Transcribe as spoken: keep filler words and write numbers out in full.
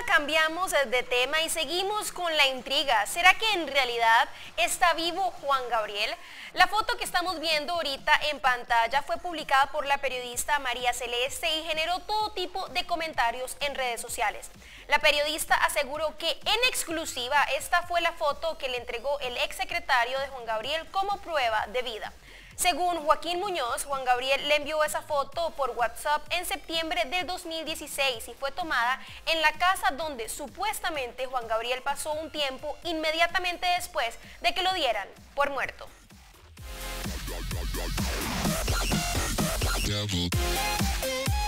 cambiamos de tema y seguimos con la intriga. ¿Será que en realidad está vivo Juan Gabriel? La foto que estamos viendo ahorita en pantalla fue publicada por la periodista María Celeste y generó todo tipo de comentarios en redes sociales. La periodista aseguró que en exclusiva esta fue la foto que le entregó el exsecretario de Juan Gabriel como prueba de vida. Según Joaquín Muñoz, Juan Gabriel le envió esa foto por WhatsApp en septiembre del dos mil dieciséis y fue tomada en la casa donde supuestamente Juan Gabriel pasó un tiempo inmediatamente después de que lo dieran por muerto. Devil.